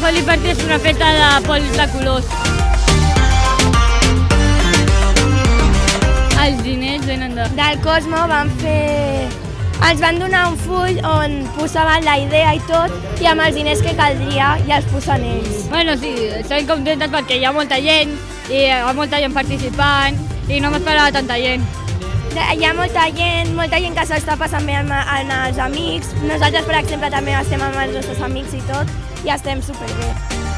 molt divertit, és una festa de pols de colors. Els diners venen del Cosmo ens van donar un full on posaven la idea i tot, i amb els diners que caldria ja els posen ells. Bueno, sí, estem contentes perquè hi ha molta gent, i hi ha molta gent participant, i no m'esperava tanta gent. Hi ha molta gent que s'està passant bé amb els amics. Nosaltres, per exemple, també estem amb els nostres amics i tot, i estem superbé.